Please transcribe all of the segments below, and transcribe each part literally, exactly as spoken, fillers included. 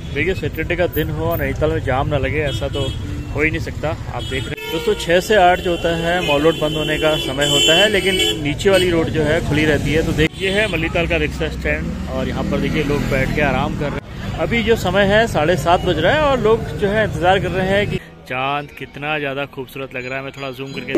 देखिए सैटरडे का दिन हो और नैनीताल में जाम ना लगे ऐसा तो हो ही नहीं सकता। आप देख रहे हैं दोस्तों छः से आठ जो होता है मॉल रोड बंद होने का समय होता है, लेकिन नीचे वाली रोड जो है खुली रहती है। तो देखिए है मल्लीताल का रिक्शा स्टैंड और यहाँ पर देखिए लोग बैठ के आराम कर रहे हैं। अभी जो समय है साढ़े सात बज रहा है और लोग जो है इंतज़ार कर रहे हैं कि चाँद कितना ज़्यादा खूबसूरत लग रहा है। मैं थोड़ा जूम करके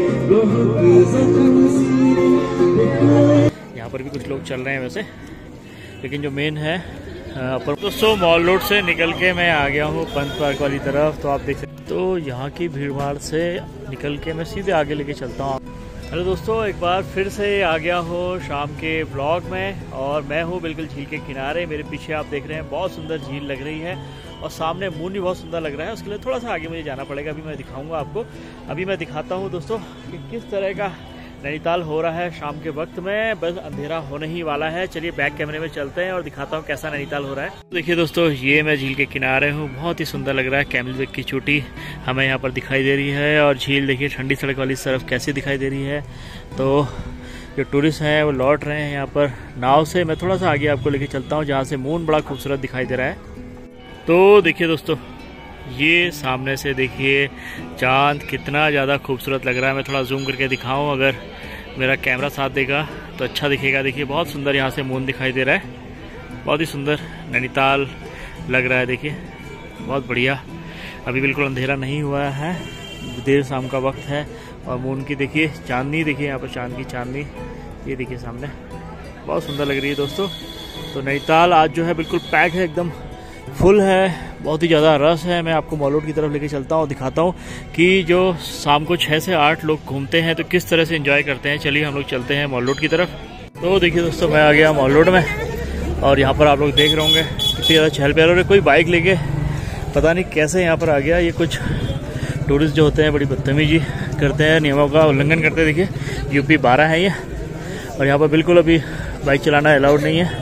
यहाँ पर भी कुछ लोग चल रहे हैं वैसे, लेकिन जो मेन है पर दोस्तों मॉल रोड से निकल के मैं आ गया हूँ पंत पार्क वाली तरफ। तो आप देख सकते तो यहाँ की भीड़ भाड़ से निकल के मैं सीधे आगे लेके चलता हूँ। हेलो दोस्तों, एक बार फिर से आ गया हूँ शाम के ब्लॉग में और मैं हूँ बिल्कुल झील के किनारे। मेरे पीछे आप देख रहे हैं बहुत सुंदर झील लग रही है और सामने मून भी बहुत सुंदर लग रहा है। उसके लिए थोड़ा सा आगे मुझे जाना पड़ेगा, अभी मैं दिखाऊंगा आपको। अभी मैं दिखाता हूँ दोस्तों कि किस तरह का नैनीताल हो रहा है शाम के वक्त में। बस अंधेरा होने ही वाला है। चलिए बैक कैमरे में चलते हैं और दिखाता हूँ कैसा नैनीताल हो रहा है। तो देखिए दोस्तों ये मैं झील के किनारे हूँ, बहुत ही सुंदर लग रहा है। कैमल बेक की चोटी हमें यहाँ पर दिखाई दे रही है और झील देखिए ठंडी सड़क वाली तरफ कैसे दिखाई दे रही है। तो जो टूरिस्ट हैं वो लौट रहे हैं यहाँ पर नाव से। मैं थोड़ा सा आगे आपको लेके चलता हूँ जहाँ से मून बड़ा खूबसूरत दिखाई दे रहा है। तो देखिए दोस्तों ये सामने से देखिए चांद कितना ज़्यादा खूबसूरत लग रहा है। मैं थोड़ा जूम करके दिखाऊं, अगर मेरा कैमरा साथ देगा तो अच्छा दिखेगा। देखिए बहुत सुंदर यहाँ से मून दिखाई दे रहा है, बहुत ही सुंदर नैनीताल लग रहा है। देखिए बहुत बढ़िया। अभी बिल्कुल अंधेरा नहीं हुआ है, देर शाम का वक्त है और मून की देखिए चांदनी, देखिए यहाँ पर चांद की चांदनी ये देखिए सामने बहुत सुंदर लग रही है दोस्तों। तो नैनीताल आज जो है बिल्कुल पैक है, एकदम फुल है, बहुत ही ज़्यादा रस है। मैं आपको मॉल रोड की तरफ लेके चलता हूँ और दिखाता हूँ कि जो शाम को छः से आठ लोग घूमते हैं तो किस तरह से एंजॉय करते हैं। चलिए हम लोग चलते हैं मॉल रोड की तरफ। तो देखिए दोस्तों मैं आ गया मॉल रोड में और यहाँ पर आप लोग देख रहे होंगे कितनी ज़्यादा चहल पहल हो रही है। कोई बाइक लेके पता नहीं कैसे यहाँ पर आ गया। ये कुछ टूरिस्ट जो होते हैं बड़ी बदतमीजी करते हैं, नियमों का उल्लंघन करते हैं। देखिए यूपी बारह है ये और यहाँ पर बिल्कुल अभी बाइक चलाना अलाउड नहीं है।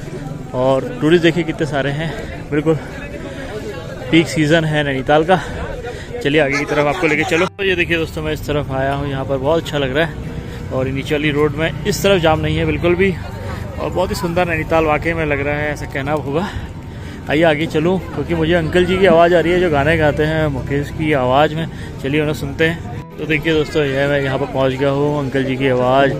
और टूरिस्ट देखिए कितने सारे हैं, बिल्कुल पीक सीज़न है नैनीताल का। चलिए आगे की तरफ आपको लेके चलो। तो ये देखिए दोस्तों मैं इस तरफ आया हूँ, यहाँ पर बहुत अच्छा लग रहा है और नीचे वाली रोड में इस तरफ जाम नहीं है बिल्कुल भी और बहुत ही सुंदर नैनीताल वाकई में लग रहा है, ऐसा कहना होगा। आइए आगे चलूँ क्योंकि मुझे अंकल जी की आवाज़ आ रही है जो गाने गाते हैं मुकेश की आवाज़ में। चलिए उन्हें सुनते हैं। तो देखिए दोस्तों यह मैं यहाँ पर पहुँच गया हूँ। अंकल जी की आवाज़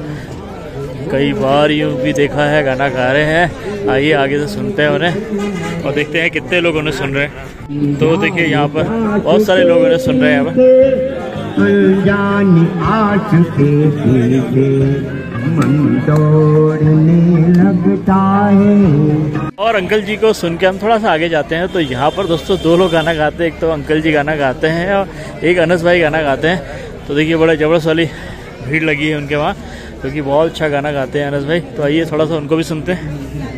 कई बार यूँ भी देखा है गाना गा रहे हैं। आइए आगे से सुनते हैं उन्हें और देखते हैं कितने लोग उन्हें सुन रहे हैं। तो देखिए यहाँ पर बहुत सारे लोग उन्हें सुन रहे हैं यहाँ पर। और अंकल जी को सुन के हम थोड़ा सा आगे जाते हैं तो यहाँ पर दोस्तों दो लोग गाना गाते हैं। एक तो अंकल जी गाना गाते हैं और एक अनस भाई गाना गाते हैं। तो देखिए बड़ा जबरदस्त वाली भीड़ लगी है उनके वहाँ क्योंकि बहुत अच्छा गाना गाते हैं अनस भाई। तो आइए थोड़ा सा उनको भी सुनते हैं।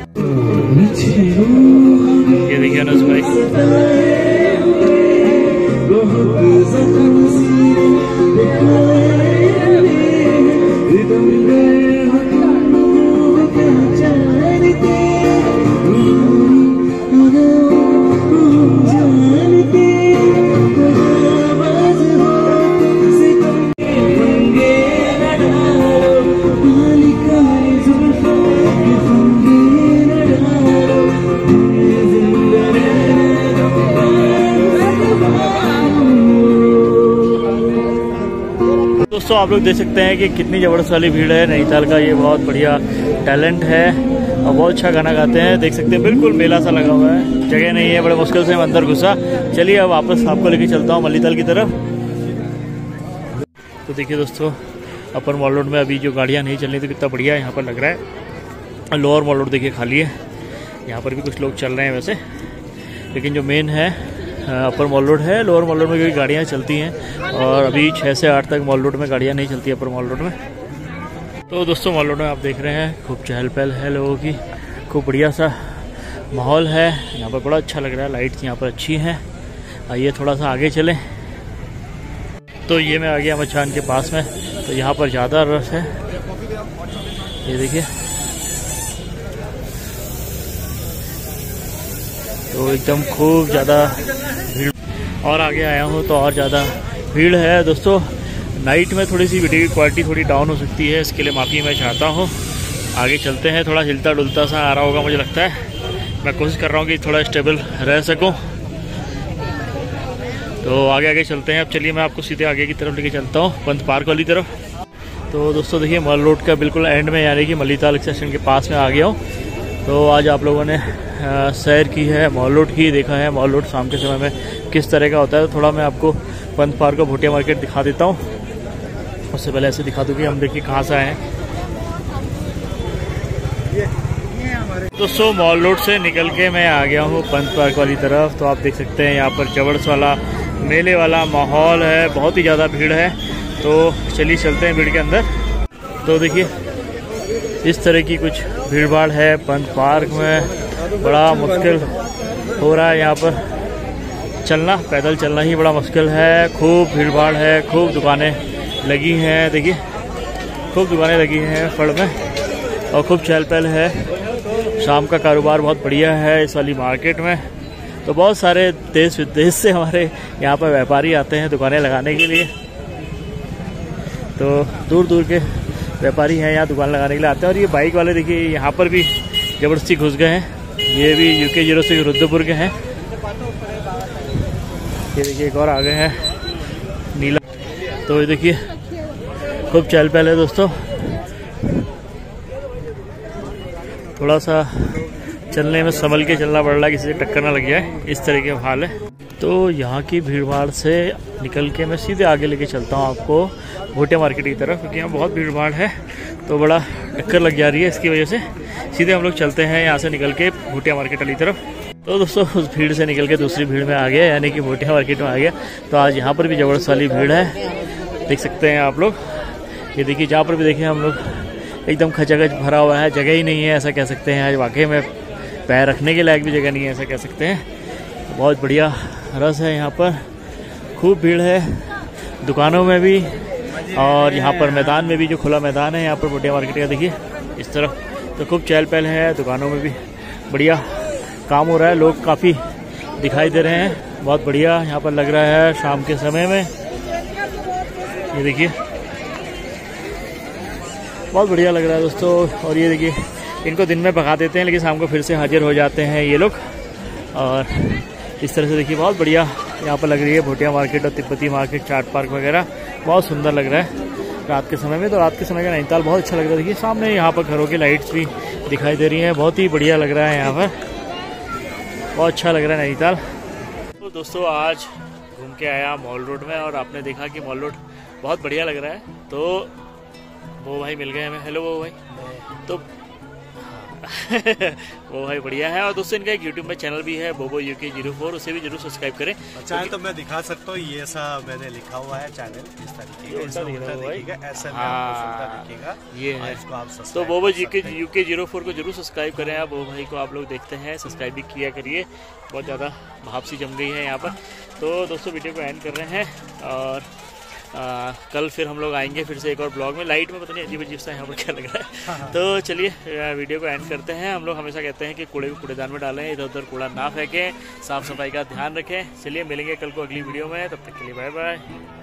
ये देखिए अनस भाई। दोस्तों आप लोग देख सकते हैं कि कितनी ज़बरदस्त वाली भीड़ है नैनीताल का। ये बहुत बढ़िया टैलेंट है और बहुत अच्छा गाना गाते हैं। देख सकते हैं बिल्कुल मेला सा लगा हुआ है, जगह नहीं है, बड़े मुश्किल से हम अंदर घुसा। चलिए अब वापस आपको लेके चलता हूँ मल्लीताल की तरफ। तो देखिए दोस्तों अपर मॉल रोड में अभी जो गाड़ियाँ नहीं चल रही तो कितना बढ़िया यहाँ पर लग रहा है। लोअर मॉल रोड देखिए खाली है, यहाँ पर भी कुछ लोग चल रहे हैं वैसे, लेकिन जो मेन है अपर मॉल रोड है। लोअर मॉल रोड में भी गाड़ियाँ चलती हैं और अभी छः से आठ तक मॉल रोड में गाड़ियाँ नहीं चलती अपर मॉल रोड में। तो दोस्तों मॉल रोड में आप देख रहे हैं खूब चहल पहल है लोगों की, खूब बढ़िया सा माहौल है यहाँ पर, बड़ा अच्छा लग रहा है। लाइट्स यहाँ पर अच्छी हैं। आइए थोड़ा सा आगे चलें। तो ये मैं आ गया मचान के पास में, तो यहाँ पर ज़्यादा रश है। ये देखिए तो एकदम खूब ज़्यादा भीड़ और आगे आया हूँ तो और ज़्यादा भीड़ है दोस्तों। नाइट में थोड़ी सी वीडियो की क्वालिटी थोड़ी डाउन हो सकती है, इसके लिए माफ़ी मैं चाहता हूँ। आगे चलते हैं, थोड़ा हिलता डुलता सा आ रहा होगा मुझे लगता है। मैं कोशिश कर रहा हूँ कि थोड़ा स्टेबल रह सकूँ। तो आगे आगे चलते हैं। अब चलिए मैं आपको सीधे आगे की तरफ लेके चलता हूँ, पंत पार्क वाली तरफ। तो दोस्तों देखिए मॉल रोड का बिल्कुल एंड में यानी कि मलीताल स्टेशन के पास में आ गया हूँ। तो आज आप लोगों ने सैर की है, मॉल रोड की देखा है, मॉल रोड शाम के समय में किस तरह का होता है। तो थोड़ा मैं आपको पंत पार्क का भुटिया मार्केट दिखा देता हूँ। उससे पहले ऐसे दिखा दूँ कि हम देखिए कहाँ से आए हैं। दोस्तों मॉल रोड से निकल के मैं आ गया हूँ पंत पार्क वाली तरफ। तो आप देख सकते हैं यहाँ पर जबरदस्त वाला मेले वाला माहौल है, बहुत ही ज़्यादा भीड़ है। तो चलिए चलते हैं भीड़ के अंदर। तो देखिए इस तरह की कुछ भीड़ भाड़ है पंत पार्क में। बड़ा मुश्किल हो रहा है यहाँ पर चलना, पैदल चलना ही बड़ा मुश्किल है। खूब भीड़ भाड़ है, खूब दुकानें लगी हैं, देखिए खूब दुकानें लगी हैं फड़ में और खूब चहल पहल है। शाम का कारोबार बहुत बढ़िया है इस वाली मार्केट में। तो बहुत सारे देश विदेश से हमारे यहाँ पर व्यापारी आते हैं दुकानें लगाने के लिए। तो दूर दूर के व्यापारी हैं यहाँ दुकान लगाने के लिए आते हैं। और ये बाइक वाले देखिए यहाँ पर भी जबरदस्ती घुस गए हैं। ये भी यूके जीरो से रुद्रपुर के हैं। ये देखिए एक और आ गए हैं नीला। तो ये देखिए खूब चहल पहल है दोस्तों। थोड़ा सा चलने में संभल के चलना पड़ रहा है, किसी से टक्कर ना लग जाए, इस तरह के हाल है। तो यहाँ की भीड़ भाड़ से निकल के मैं सीधे आगे लेके चलता हूँ आपको भुटिया मार्केट की तरफ, क्योंकि यहाँ बहुत भीड़ भाड़ है तो बड़ा टक्कर लग जा रही है। इसकी वजह से सीधे हम लोग चलते हैं यहाँ से निकल के भुटिया मार्केट वाली तरफ। तो दोस्तों उस भीड़ से निकल के दूसरी भीड़ में आ गया, यानी कि भुटिया मार्केट में आ गया। तो आज यहाँ पर भी जबरदस्त वाली भीड़ है, देख सकते हैं आप लोग। ये देखिए जहाँ पर भी देखें हम लोग एकदम खचाखच भरा हुआ है, जगह ही नहीं है ऐसा कह सकते हैं। आज वाकई में पैर रखने के लायक भी जगह नहीं है ऐसा कह सकते हैं। बहुत बढ़िया रस है यहाँ पर, खूब भीड़ है दुकानों में भी और यहाँ पर मैदान में भी, जो खुला मैदान है यहाँ पर भुटिया मार्केट का देखिए इस तरफ। तो खूब चहल पहल है, दुकानों में भी बढ़िया काम हो रहा है, लोग काफ़ी दिखाई दे रहे हैं। बहुत बढ़िया यहाँ पर लग रहा है शाम के समय में। ये देखिए बहुत बढ़िया लग रहा है दोस्तों। और ये देखिए इनको दिन में भगा देते हैं लेकिन शाम को फिर से हाजिर हो जाते हैं ये लोग। और इस तरह से देखिए बहुत बढ़िया यहाँ पर लग रही है भुटिया मार्केट और तिब्बती मार्केट, चाट पार्क वगैरह। बहुत सुंदर लग रहा है रात के समय में। तो रात के समय का नैनीताल बहुत अच्छा लग रहा है। देखिए सामने यहाँ पर घरों की लाइट्स भी दिखाई दे रही हैं, बहुत ही बढ़िया लग रहा है यहाँ पर, बहुत अच्छा लग रहा है नैनीताल। तो दोस्तों आज घूम के आया मॉल रोड में और आपने देखा कि मॉल रोड बहुत बढ़िया लग रहा है। तो वो भाई मिल गए हमें। हेलो वो भाई। तो वो भाई बढ़िया है। और दोस्तों इनका एक यूट्यूब में चैनल भी है बोबो यूके जीरो फोर, उसे भी जरूर सब्सक्राइब करें। चैनल तो मैं दिखा सकता हूँ, ये ऐसा मैंने लिखा हुआ है चैनल इस तरीके का, ऐसा दिखेगा ये है इसको आप। तो बोबो यूके जीरो फोर को जरूर सब्सक्राइब करें आप। वो भाई को आप लोग देखते हैं, सब्सक्राइब भी किया करिए। बहुत ज़्यादा भाप सी जम गई है यहाँ पर। तो दोस्तों वीडियो को एंड कर रहे हैं और आ, कल फिर हम लोग आएंगे फिर से एक और ब्लॉग में। लाइट में पता नहीं अजीब अजीब सा यहाँ पर क्या लग रहा है। हाँ। तो चलिए वीडियो को एंड करते हैं। हम लोग हमेशा कहते हैं कि कूड़े को कूड़ेदान में डालें, इधर उधर कूड़ा ना फेंकें, साफ सफाई का ध्यान रखें। चलिए मिलेंगे कल को अगली वीडियो में, तब तक के लिए बाय बाय।